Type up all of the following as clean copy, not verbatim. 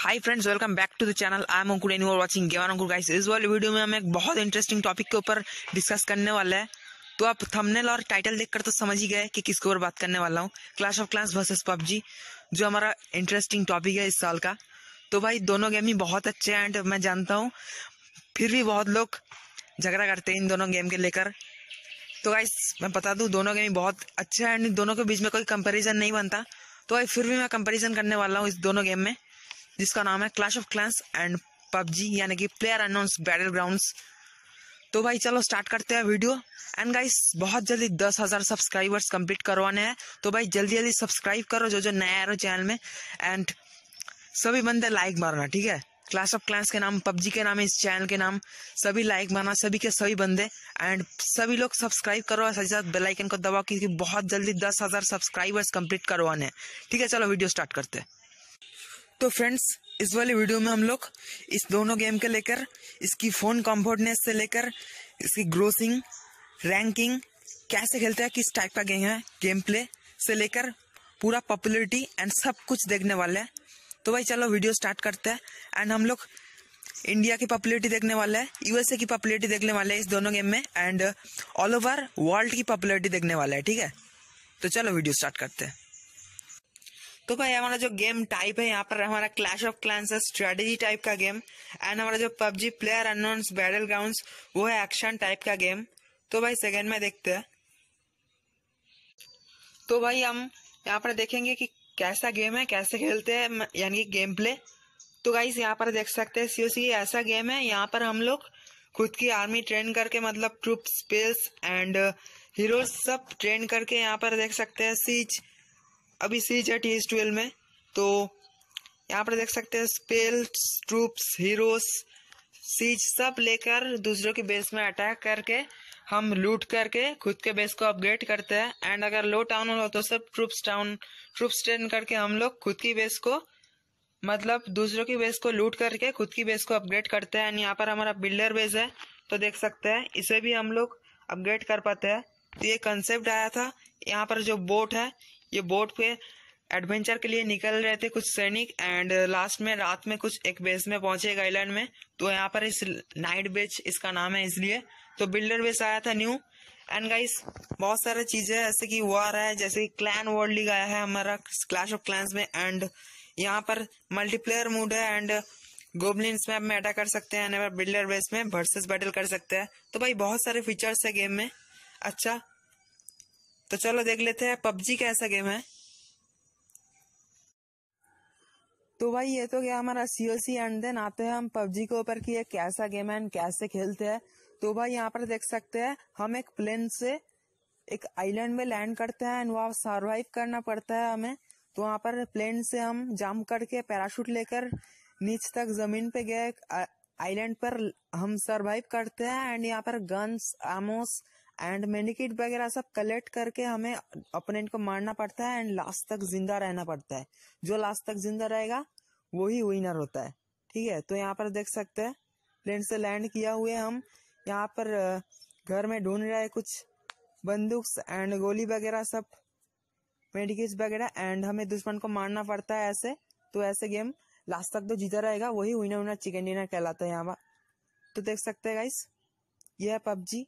Hi friends, welcome back to the channel. I am Ankur and you are watching gamer Ankur. Guys, इस वाले video में हम एक बहुत इंटरेस्टिंग टॉपिक के ऊपर डिस्कस करने वाला है। तो आप थंबनेल और टाइटल देखकर तो समझ ही गए कि किसके ऊपर बात करने वाला हूँ। Clash of Clans versus PUBG, जो हमारा इंटरेस्टिंग टॉपिक है इस साल का। तो भाई दोनों गेम ही बहुत अच्छे हैं एंड मैं जानता हूँ फिर भी बहुत लोग झगड़ा करते हैं इन दोनों गेम के लेकर। तो गाइस मैं बता दूं, दोनों गेम बहुत अच्छे हैं एंड दोनों के बीच में कोई कंपैरिजन नहीं बनता। तो भाई फिर भी मैं कंपैरिजन करने वाला हूँ इस दोनों गेम में, जिसका नाम है Clash of Clans and PUBG, यानी कि प्लेयर अननोन्स बैटल ग्राउंड्स। तो भाई चलो स्टार्ट करते हैं वीडियो। एंड गाइस बहुत जल्दी 10,000 सब्सक्राइबर्स कंप्लीट करवाने हैं, तो भाई जल्दी जल्दी सब्सक्राइब करो जो जो नया है चैनल में। एंड सभी बंदे लाइक मारना, ठीक है। क्लैश ऑफ क्लैंस के नाम, पबजी के नाम, इस चैनल के नाम, सभी लाइक मारना, सभी के सभी बंदे। एंड सभी लोग सब्सक्राइब करो और साथ ही साथ बेल आइकन को दबाओ, क्योंकि बहुत जल्दी 10,000 सब्सक्राइबर्स कंप्लीट करवाने हैं। ठीक है, चलो वीडियो स्टार्ट करते हैं। तो फ्रेंड्स इस वाले वीडियो में हम लोग इस दोनों गेम के लेकर, इसकी फोन कंफर्टनेस से लेकर, इसकी ग्रोसिंग, रैंकिंग, कैसे खेलते हैं, किस टाइप का गेम है, गेम प्ले से लेकर पूरा पॉपुलैरिटी एंड सब कुछ देखने वाले हैं। तो भाई चलो वीडियो स्टार्ट करते हैं। एंड हम लोग इंडिया की पॉपुलैरिटी देखने वाले हैं, यूएसए की पॉपुलैरिटी देखने वाले हैं इस दोनों गेम में, एंड ऑल ओवर वर्ल्ड की पॉपुलैरिटी देखने वाले हैं। ठीक है, तो चलो वीडियो स्टार्ट करते हैं। तो भाई हमारा जो गेम टाइप है यहाँ पर, हमारा क्लैश ऑफ क्लैंस है स्ट्रेटेजी टाइप का गेम। एंड हमारा जो PUBG player unknown's battle grounds, वो है एक्शन टाइप का गेम। तो भाई सेकंड में देखते हैं। तो भाई हम यहाँ पर देखेंगे कि कैसा गेम है, कैसे खेलते हैं, यानी कि गेम प्ले। तो गाइस यहाँ पर देख सकते हैं सीओसी ऐसा गेम है, यहाँ पर हम लोग खुद की आर्मी ट्रेन करके, मतलब ट्रूप्स, स्पेस एंड हीरोज सब ट्रेन करके, यहाँ पर देख सकते हैं सीज, अभी सीज है TH12 में। तो यहाँ पर देख सकते हैं स्पेल्स, ट्रूप्स, हीरोज, सीज सब लेकर दूसरों की बेस में अटैक करके हम लूट करके खुद के बेस को अपग्रेड करते हैं। एंड अगर लो टाउन हो तो सब ट्रूप्स ट्रेन करके हम लोग खुद की बेस को, मतलब दूसरों की बेस को लूट करके खुद की बेस को अपग्रेड करते हैं। एंड यहाँ पर हमारा बिल्डर बेस है, तो देख सकते हैं इसे भी हम लोग अपग्रेड कर पाते हैं। तो ये कंसेप्ट आया था। यहाँ पर जो बोट है, ये बोट पे एडवेंचर के लिए निकल रहे थे कुछ सैनिक, एंड लास्ट में रात में कुछ एक बेस में पहुंचे एक आइलैंड में। तो यहाँ पर इस नाइट बेस इसका नाम है इसलिए। तो बिल्डर बेस आया था न्यू। एंड गाइस बहुत सारे चीजें ऐसे कि वॉर है, जैसे क्लैन वर्ल्ड लीग आया है हमारा क्लैश ऑफ क्लैंस में। एंड यहाँ पर मल्टीप्लेयर मूड है एंड गोबलिन्स मैप में अटैक कर सकते हैं, एंड बिल्डर बेस में वर्सेस बैटल कर सकते हैं। तो भाई बहुत सारे फीचर्स है गेम में। अच्छा तो चलो देख लेते हैं पबजी कैसा गेम है। तो भाई ये तो गया हमारा सीओसी, एंड देन आते हैं हम पबजी के ऊपर कि ये कैसा गेम है एंड कैसे खेलते हैं। तो भाई यहाँ पर देख सकते हैं हम एक प्लेन से एक आइलैंड में लैंड करते हैं एंड वहाँ सर्वाइव करना पड़ता है हमें। तो वहाँ पर प्लेन से हम जंप करके पैराशूट लेकर नीच तक जमीन पे गए आइलैंड पर, हम सर्वाइव करते हैं। एंड यहाँ पर गन्स, एमोस एंड मेडिकिट वगैरह सब कलेक्ट करके हमें ओपोनेंट को मारना पड़ता है एंड लास्ट तक जिंदा रहना पड़ता है। जो लास्ट तक जिंदा रहेगा वही विनर होता है। ठीक है, तो यहाँ पर देख सकते हैं प्लेन से लैंड किया हुए हम यहाँ पर घर में ढूंढ रहे हैं कुछ बंदूक एंड गोली वगैरह सब, मेडिकिट्स वगैरह, एंड हमें दुश्मन को मारना पड़ता है ऐसे। तो ऐसे गेम लास्ट तक तो जीता रहेगा वही विनर चिकन डिनर कहलाता है यहाँ पर। तो देख सकते हैं गाइस ये है पबजी।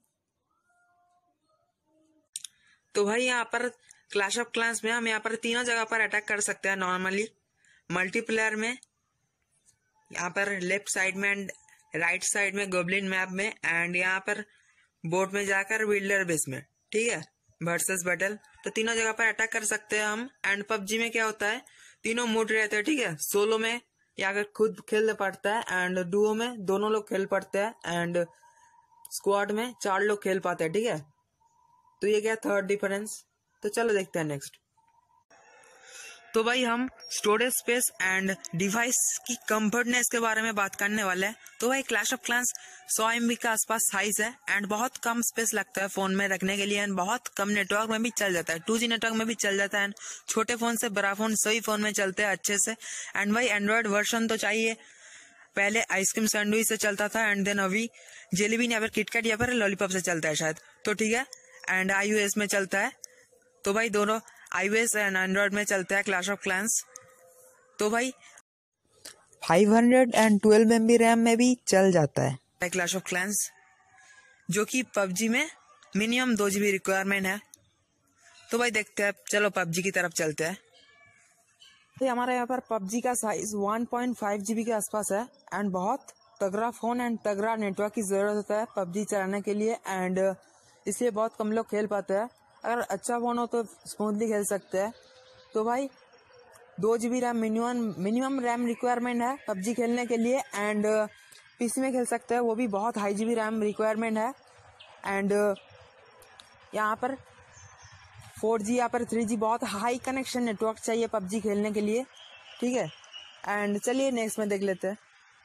तो भाई यहाँ पर क्लैश ऑफ क्लैंस में हम यहाँ पर तीनों जगह पर अटैक कर सकते हैं नॉर्मली। मल्टीप्लेयर में यहाँ पर लेफ्ट साइड में एंड राइट साइड में गोबलिन मैप में, एंड यहाँ पर बोट में जाकर बिल्डर बेस में। ठीक है, वर्सेस बैटल, तो तीनों जगह पर अटैक कर सकते हैं हम। एंड पबजी में क्या होता है, तीनों मोड रहते हैं। ठीक है, सोलो में या फिर खुद खेलना पड़ता है, एंड डुओ में दोनों लोग खेल पड़ते हैं, एंड स्क्वाड में 4 लोग खेल पाते हैं। ठीक है, तो ये क्या थर्ड डिफरेंस। तो चलो देखते हैं नेक्स्ट। तो भाई हम स्टोरेज स्पेस एंड डिवाइस की कंफर्टनेस के बारे में बात करने वाले हैं। तो भाई क्लैश ऑफ क्लैंस 100 MB के आसपास साइज है एंड बहुत कम स्पेस लगता है फोन में रखने के लिए, एंड बहुत कम नेटवर्क में भी चल जाता है, 2G नेटवर्क में भी चल जाता है। एंड छोटे फोन से बड़ा फोन सभी फोन में चलते हैं अच्छे से। एंड भाई एंड्रॉयड वर्जन तो चाहिए, पहले आइसक्रीम सैंडविच से चलता था एंड देन अभी जेलीबीन या फिर किटकैट या फिर लॉलीपॉप से चलता है शायद। तो ठीक है, एंड iOS में चलता है। तो भाई दोनों iOS एंड एंड्रॉयड में चलता है क्लैश ऑफ क्लैंस। तो भाई 512 MB रैम में भी चल जाता है। क्लैश ऑफ क्लैंस जो कि पबजी में मिनिमम 2 GB रिक्वायरमेंट है। तो भाई देखते हैं, चलो पबजी की तरफ चलते हैं। तो हमारे यहाँ पर पबजी का साइज 1.5 GB के आसपास है एंड बहुत तगड़ा फोन एंड तगड़ा नेटवर्क की जरूरत होता है पबजी चलाने के लिए एंड इसलिए बहुत कम लोग खेल पाते हैं। अगर अच्छा फोन हो तो स्मूथली खेल सकते हैं। तो भाई 2 GB RAM minimum RAM requirement है पबजी खेलने के लिए एंड पीसी में खेल सकते हैं, वो भी बहुत हाई GB रैम रिक्वायरमेंट है एंड यहाँ पर 4G यहाँ पर 3G बहुत हाई कनेक्शन नेटवर्क चाहिए पबजी खेलने के लिए, ठीक है। एंड चलिए नेक्स्ट में देख लेते हैं।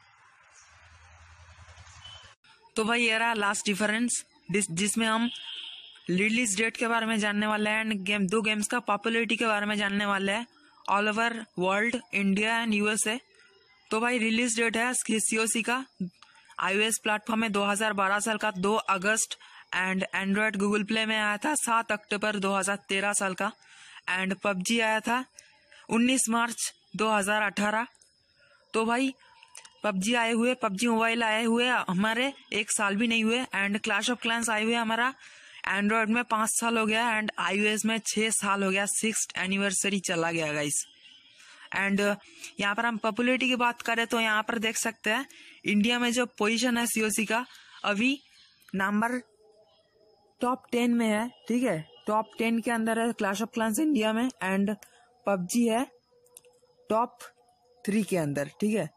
तो भाई ये रहा लास्ट डिफरेंस जिसमें हम रिलीज डेट के बारे में जानने वाले हैं एंड दो गेम्स का पॉपुलैरिटी के बारे में जानने वाले हैं all over world, India and USA। तो भाई रिलीज डेट है COC का iOS प्लेटफॉर्म में 2012 साल का 2 अगस्त एंड एंड्रॉयड गूगल प्ले में आया था 7 अक्टूबर 2013 साल का एंड पबजी आया था 19 मार्च 2018। तो भाई पबजी मोबाइल आए हुए हमारे 1 साल भी नहीं हुए एंड क्लैश ऑफ क्लैंस आए हुए हमारा एंड्रॉयड में 5 साल हो गया एंड iOS में 6 साल हो गया, 6th एनिवर्सरी चला गया गाइस। एंड यहाँ पर हम पॉपुलैरिटी की बात करें तो यहाँ पर देख सकते हैं इंडिया में जो पोजीशन है COC का अभी नंबर टॉप 10 में है, ठीक है। टॉप 10 के अंदर है क्लैश ऑफ क्लैंस इंडिया में एंड पबजी है टॉप 3 के अंदर, ठीक है।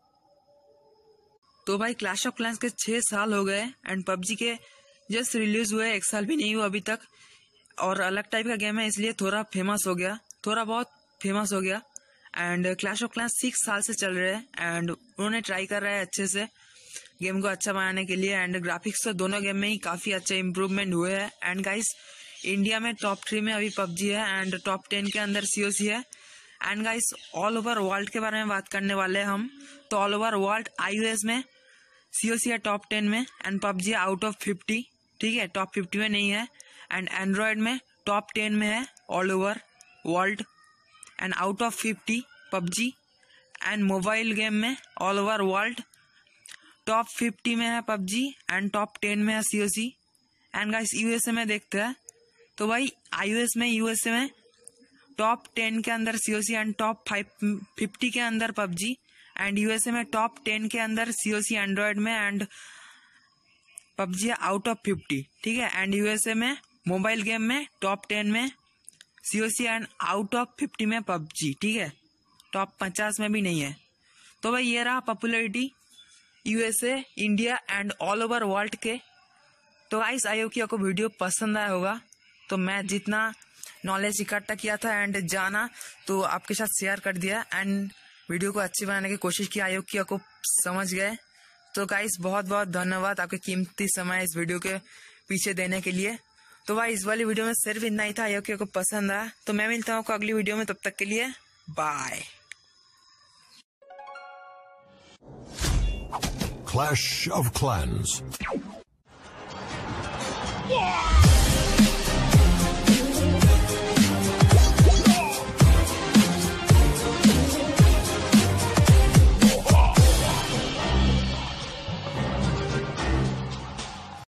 तो भाई क्लैश ऑफ क्लैंस के 6 साल हो गए एंड पबजी के जस्ट रिलीज हुए 1 साल भी नहीं हुआ अभी तक और अलग टाइप का गेम है इसलिए थोड़ा बहुत फेमस हो गया एंड क्लैश ऑफ क्लैंस 6 साल से चल रहे हैं एंड उन्होंने ट्राई कर रहा है अच्छे से गेम को अच्छा बनाने के लिए एंड ग्राफिक्स तो दोनों गेम में ही काफी अच्छे इम्प्रूवमेंट हुए हैं एंड गाइस इंडिया में टॉप 3 में अभी पबजी है एंड टॉप 10 के अंदर COC है and guys all over world के बारे में बात करने वाले हैं हम। तो ऑल ओवर वर्ल्ड iOS में COC है टॉप 10 में एंड पबजी आउट ऑफ 50, ठीक है, टॉप 50 में नहीं है एंड एंड्रॉयड में टॉप 10 में है all over world and out of 50 PUBG and mobile game में ऑल ओवर वर्ल्ड टॉप 50 में है पबजी एंड टॉप 10 में है COC एंड गाइस USA में देखते हैं। तो भाई iOS में USA में टॉप 10 के अंदर COC एंड टॉप 50 के अंदर पबजी एंड USA में टॉप 10 के अंदर COC एंड्रॉयड में एंड पबजी आउट ऑफ 50, ठीक है। एंड USA में मोबाइल गेम में टॉप 10 में COC एंड आउट ऑफ 50 में पबजी, ठीक है, टॉप 50 में भी नहीं है। तो भाई ये रहा popularity USA, India and all over world के। तो गाइस आई होप कि आपको वीडियो पसंद आया होगा। तो मैं जितना नॉलेज इकट्ठा किया था एंड जाना तो आपके साथ शेयर कर दिया एंड वीडियो को अच्छी बनाने की कोशिश की। आई होप कि आपको समझ गए। तो गाइस बहुत बहुत धन्यवाद आपके कीमती समय इस वीडियो के पीछे देने के लिए। तो भाई इस वाली वीडियो में सिर्फ इतना ही था। आई होप कि आपको पसंद आया। तो मैं मिलता हूँ आपको अगली वीडियो में, तब तक के लिए बाय। Clash of Clans.